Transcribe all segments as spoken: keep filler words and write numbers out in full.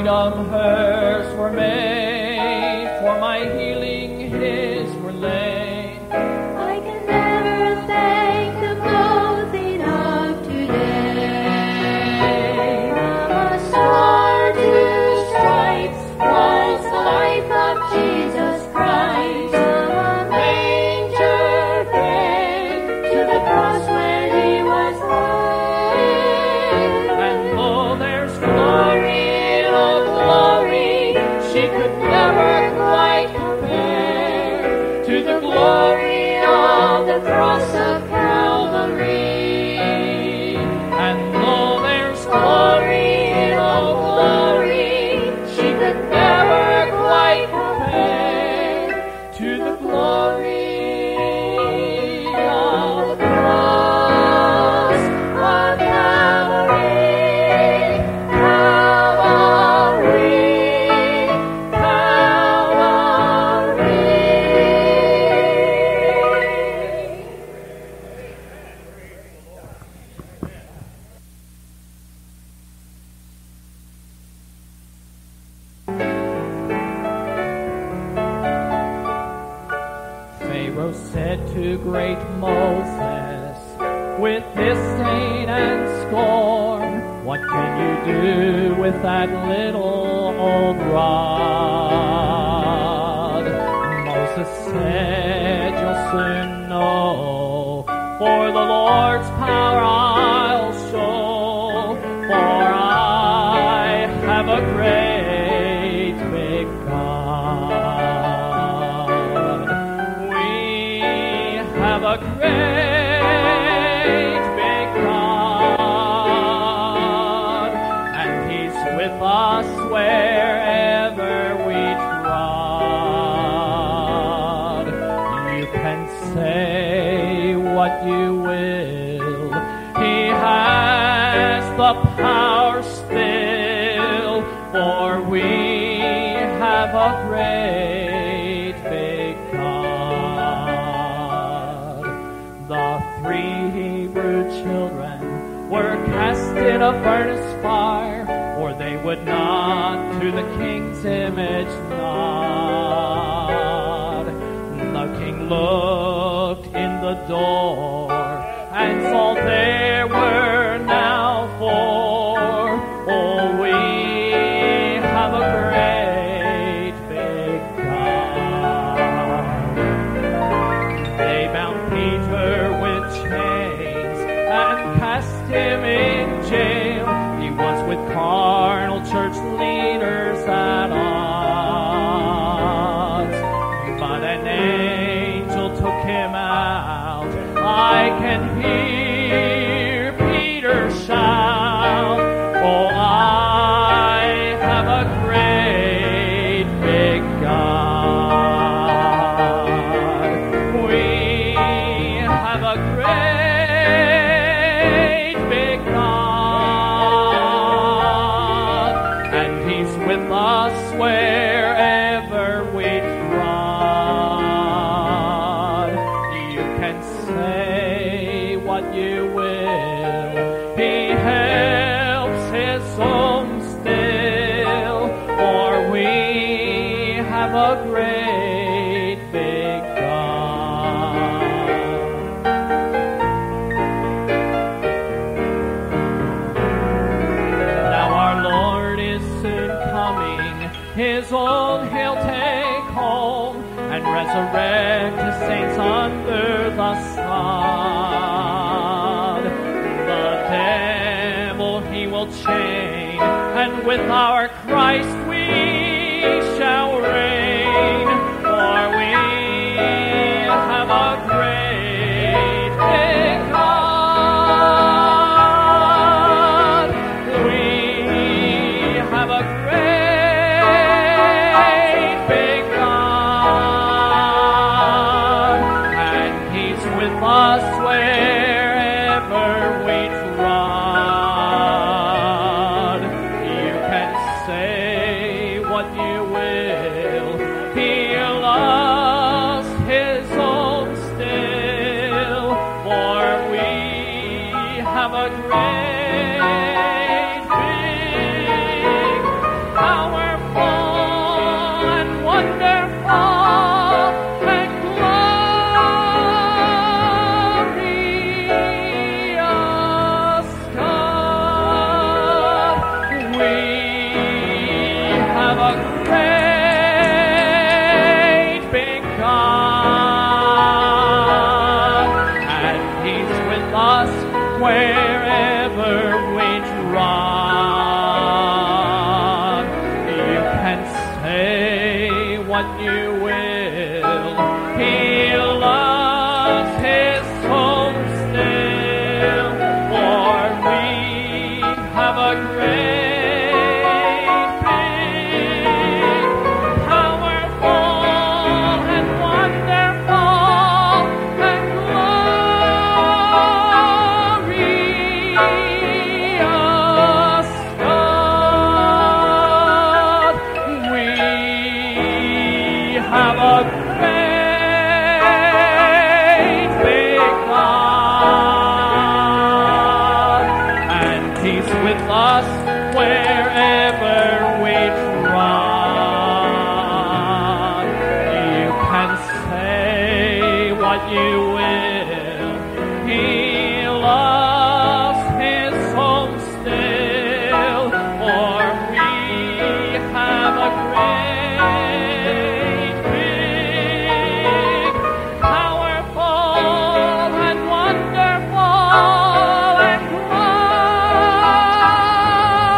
freedom hers were made, for my healing his were laid. I can never thank the clothing of today. A sword to stripes was the life of Jesus Christ. A manger bed to the cross where he was laid. And though there's glory, oh glory, she could never quite compare to the glory of the cross of Calvary. And though there's glory, oh glory, she could never quite compare to the glory of the cross of Calvary. Calvary, Pharaoh said to great Moses, with disdain and scorn, what can you do with that little old rod? Moses said, you'll soon know, for the Lord's power I'll show, for I have a great big God. We have a great big God, and he's with us wherever we trod. You can say what you will, he has the power still, for we have a great big God. The three Hebrew children were cast in a furnace fire, for they would not to the king's image nod. The king looked in the door and saw there were now four. Oh, we have a great big God. They bound Peter with chains and cast him in jail. He was with carnal church leaders at odds, but an angel took him out. I can hear Peter shout, oh, I have a great big God. We have a great big God, and he's with us wherever we trod. You can say what you will, he helps his own still, for we have a great big God. Now our Lord is soon coming, his own he'll take home, and resurrect his saints under the sod. The devil he will chain, and with our Christ we shall reign, for we have a great big God. We have a great big God, and he's with us wherever we trod. You can say what you will, he loves his own still, for we have a great big God. wherever we run. You can say what you will. He loves his home still, for we have a great, big, powerful, and wonderful, and glorious God. We have a great, big God, and He's with us wherever we trod. You can say what you will. He loves his home still, for we have a great, big, powerful, and wonderful, and glorious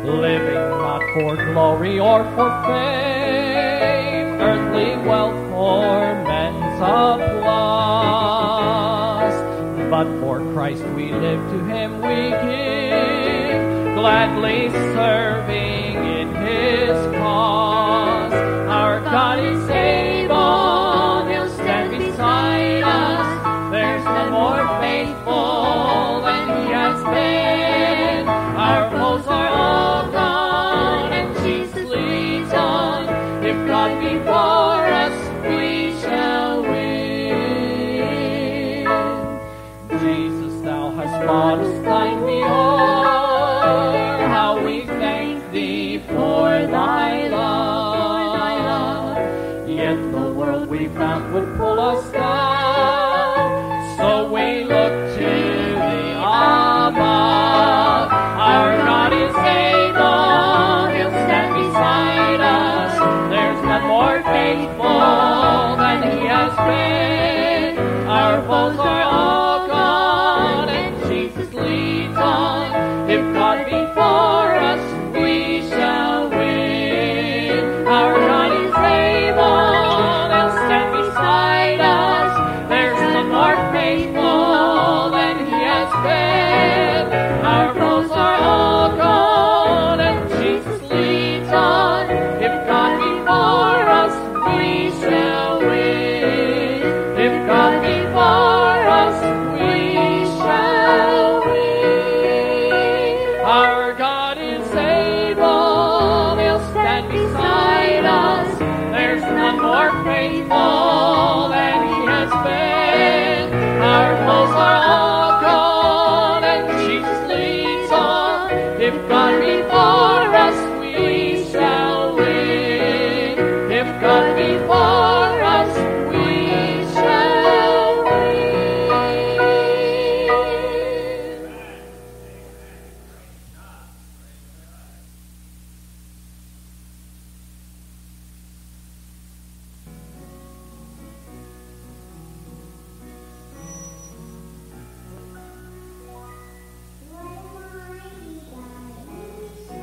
living not for glory or for fame, earthly wealth or men's applause. But for Christ we live, to him we give, gladly serving in his cause. Our God is able, he'll stand beside us. There's none more faithful than he has been. Our foes are all gone, and Jesus leads on. If God be for us, we shall win. Jesus, thou hast bought us thine reward. How we thank thee for thy love. Yet the world we found would pull us down, so we look to the above. Our God is able, he'll stand beside us. There's none more faithful than he has been. Our foes are all gone, and Jesus leads on. If God be for us, we shall win. Our God is able, he'll stand beside us. There's none more faithful than he has been. Our foes are all gone, and Jesus leads on. If God be for us, we shall win. If God be for us, we shall win. Our God is able, he'll stand beside us. There's none more faithful than he has been. Our foes are all gone, and Jesus leads on. If God be for us, we shall win. If God be for us, we shall win. What am I?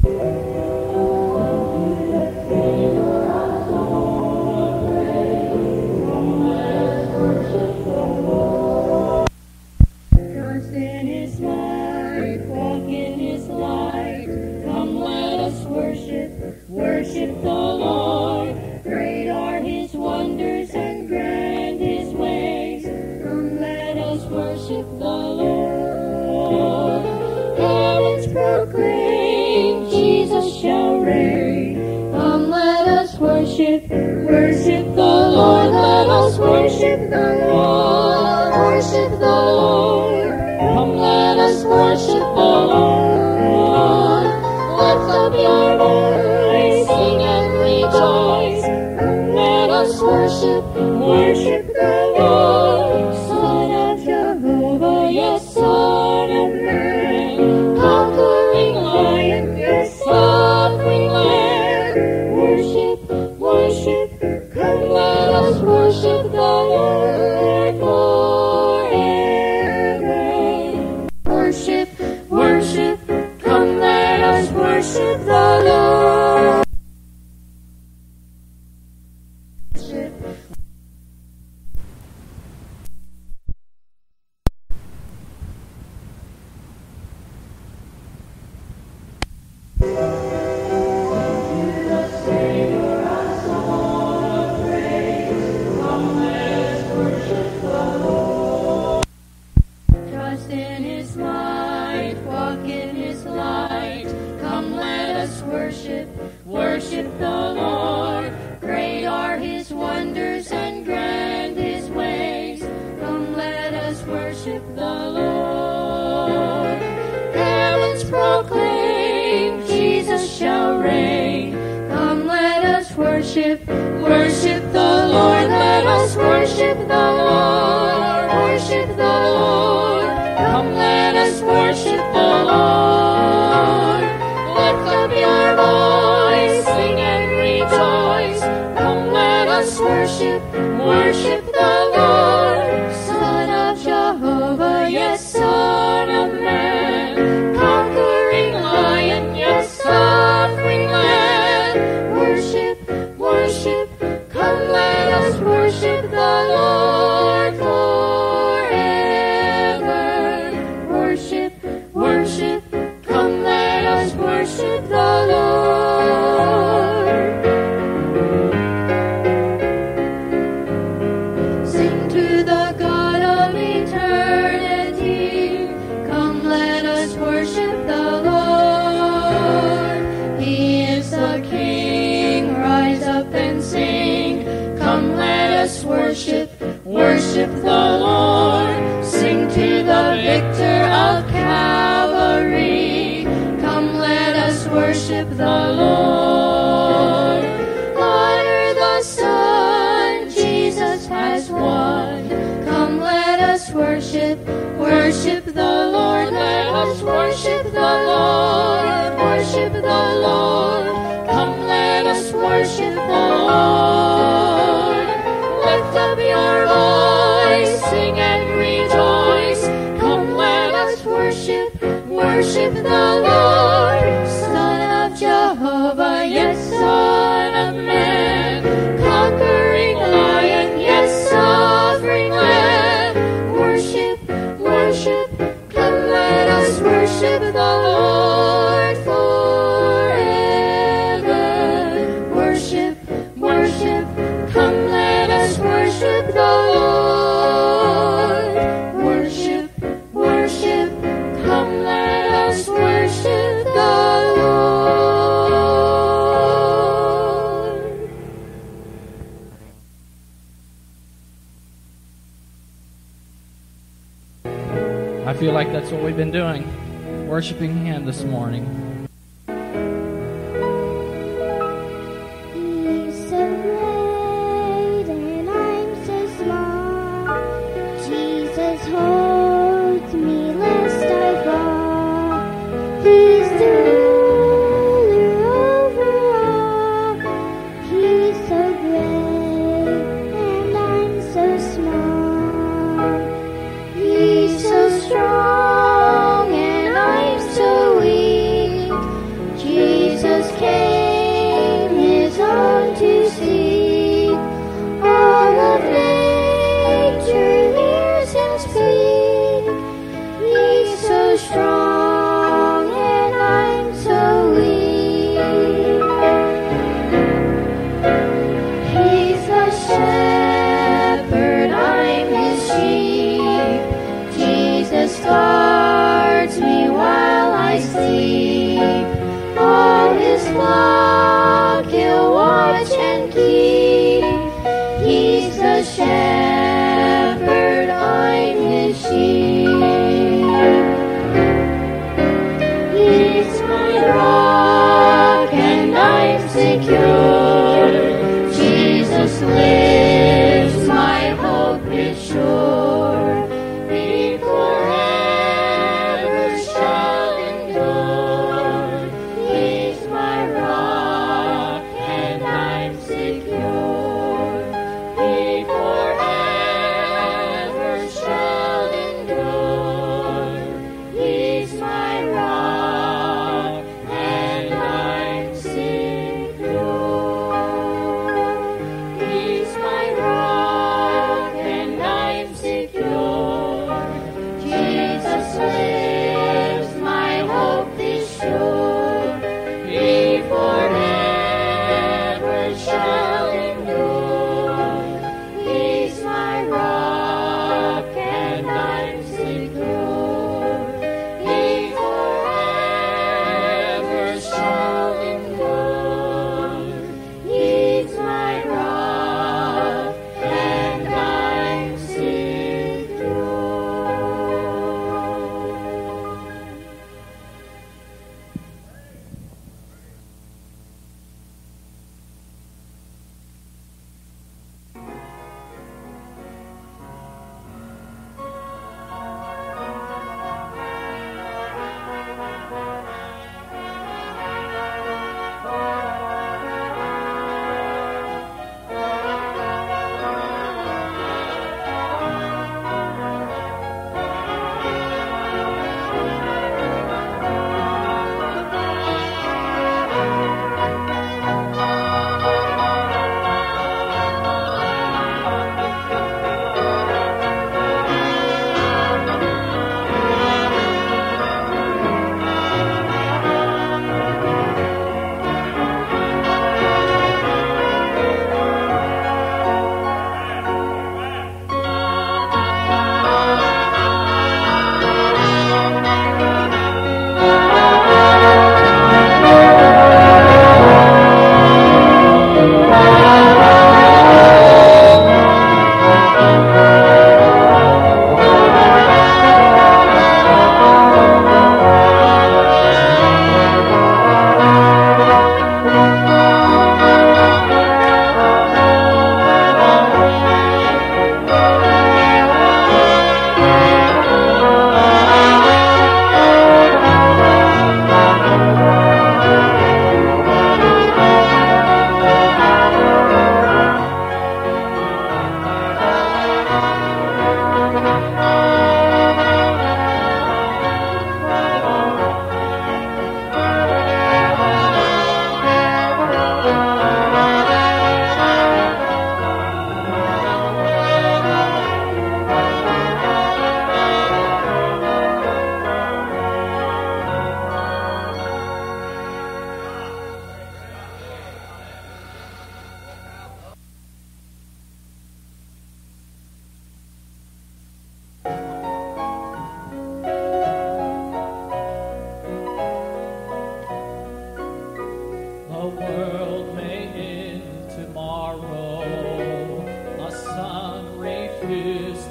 Trust in His light, walk in His light. Come, let us worship, worship the Lord. Great are His wonders and grand His ways. Come, let us worship the Lord. Heavens proclaim, Jesus shall reign. Come, let us worship, worship the Lord. Let us worship the Lord, worship the Lord. Come, let us worship the Lord. Lift up your voice, sing and rejoice. Come, let us worship, worship the Lord. Son of Jehovah, yes, Son of Man. Conquering Lion, yes, suffering Lamb. Worship, worship, come, let us worship the Lord forever. Worship, worship, come, let us worship the Lord. Worship. Trust in His light, walk in His light. Come, let us worship, worship the Lord. Great are His wonders and grand His ways. Come, let us worship the Lord. Heavens proclaim, Jesus shall reign. Come, let us worship, worship the Lord. Let us worship the Lord, worship the Lord. Come, let us worship the Lord. Lift up your voice, sing and rejoice. Come, let us worship, worship the Lord. Son of Jehovah, yes, Son of Man. Conquering Lion, yes, suffering Lamb. Worship, worship, come, let us worship the Lord forever. Worship, worship, come, let us worship the Lord. Sing to the God of eternity. Come, let us worship the Lord. He is the King. Rise up and sing. Come, let us worship, worship the Lord. Sing to the victor of Calvary. Come, let us worship the Lord. Honor the Son, Jesus has won. Come, let us worship, worship the Lord. Let us worship the Lord, worship the Lord. Come, let us worship the Lord. Lift up your voice, sing and rejoice. Come, let us worship, worship the Lord. Son of Jehovah, yes, Son of Man. Conquering Lion, yes, suffering Lamb. Worship, worship, come, let us worship the Lord forever. Worship, worship, come, let us worship the Lord. Worship, worship, come, let us worship the Lord. I feel like that's what we've been doing, worshiping Him this morning. He's so great and I'm so small. Jesus holds me lest I fall. He's the ruler over all. He's so great and I'm so small. He's so strong and I'm so weak.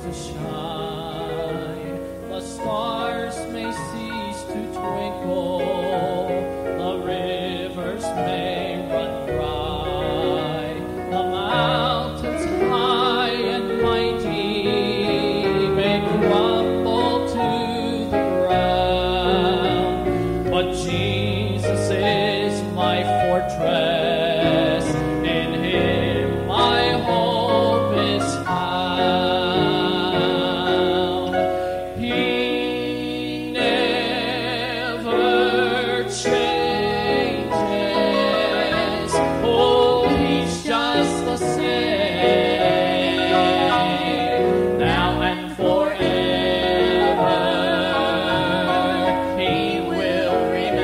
to shine, the stars may cease to twinkle, the rivers may run dry, the mountains high and mighty may crumble to the ground, but Jesus is my fortress, in Him my hope is found. He never changes, oh, He's just the same, now and forever He will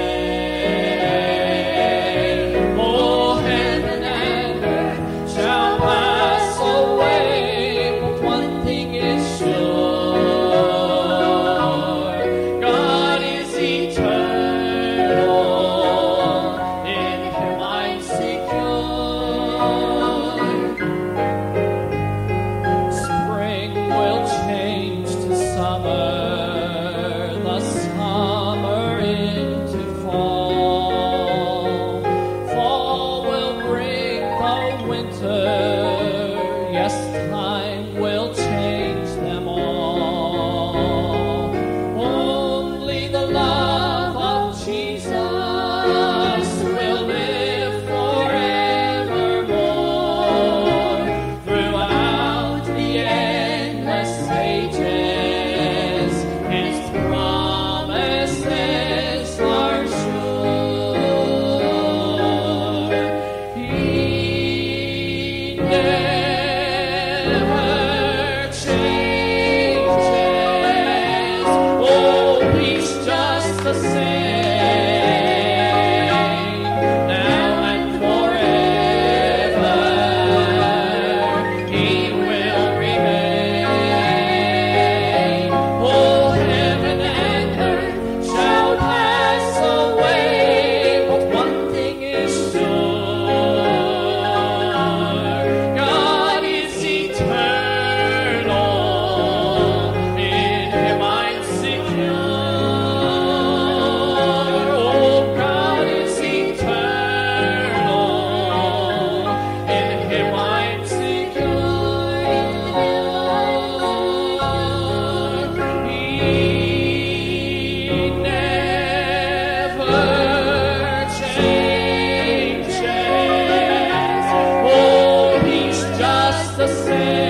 remain. Oh, heaven and earth shall pass away, but one thing is sure, God is eternal, in Him I'm secure. Spring will change to summer, the summer into fall. Fall will bring the winter, yes, time will change them all. Only the love of Jesus will live forevermore, throughout the endless ages. His promises are sure. He never changes. Oh, He's just the same, now and forever He will remain. Oh, heaven and earth shall pass away, but one thing is sure, God is eternal, in Him I'm secure. Oh, God is eternal, in Him I'm secure. He never changes. Oh, He's just the same.